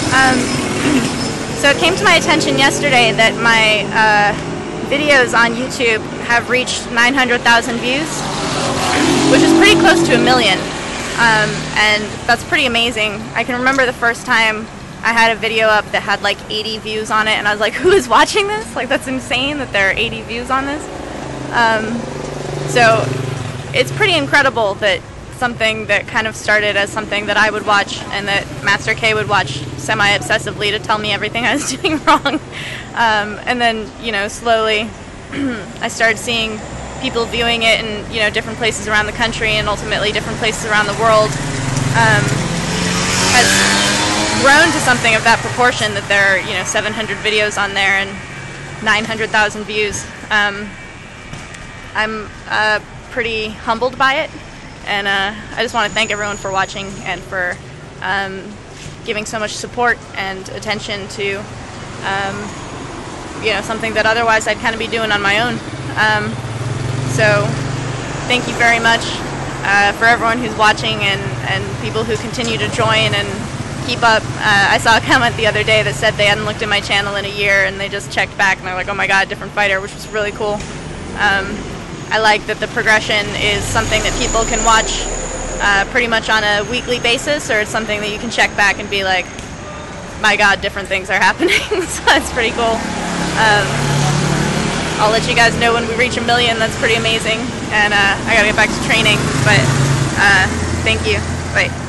Um, so it came to my attention yesterday that my videos on YouTube have reached 900,000 views, which is pretty close to 1 million. And that's pretty amazing. I can remember the first time I had a video up that had like 80 views on it, and I was like, who is watching this? Like, that's insane that there are 80 views on this. So it's pretty incredible that something that kind of started as something that I would watch and that Master K would watch semi-obsessively to tell me everything I was doing wrong. And then, you know, slowly I started seeing people viewing it in, you know, different places around the country and ultimately different places around the world. Has grown to something of that proportion, that there are, you know, 700 videos on there and 900,000 views. I'm pretty humbled by it, and I just want to thank everyone for watching and for giving so much support and attention to you know, something that otherwise I'd kind of be doing on my own. So thank you very much for everyone who's watching and people who continue to join and keep up. I saw a comment the other day that said they hadn't looked at my channel in a year and they just checked back and they're like, oh my god, different fighter, which was really cool. I like that the progression is something that people can watch pretty much on a weekly basis, or it's something that you can check back and be like, my god, different things are happening. So that's pretty cool. I'll let you guys know when we reach 1 million. That's pretty amazing. And I gotta get back to training, but thank you. Bye.